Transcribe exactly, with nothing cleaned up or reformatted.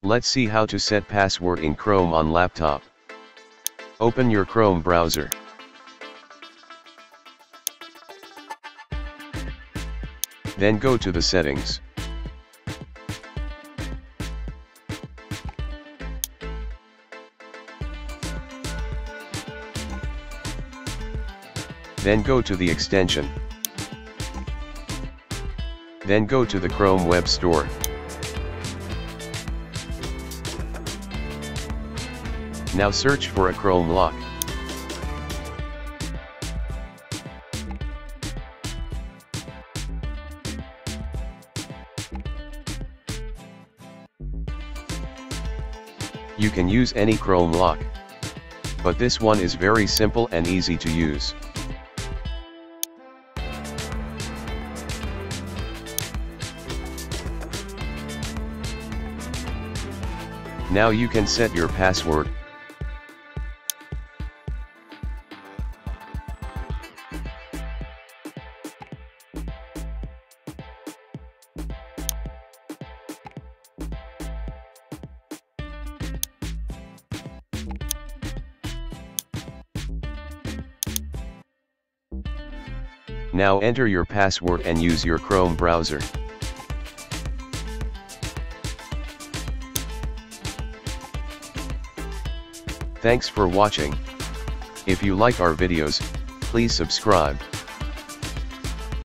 Let's see how to set password in Chrome on laptop. Open your Chrome browser. Then go to the settings. Then go to the extension. Then go to the Chrome Web Store. Now search for a Chrome lock. You can use any Chrome lock, but this one is very simple and easy to use. Now you can set your password. Now enter your password and use your Chrome browser. Thanks for watching. If you like our videos, please subscribe.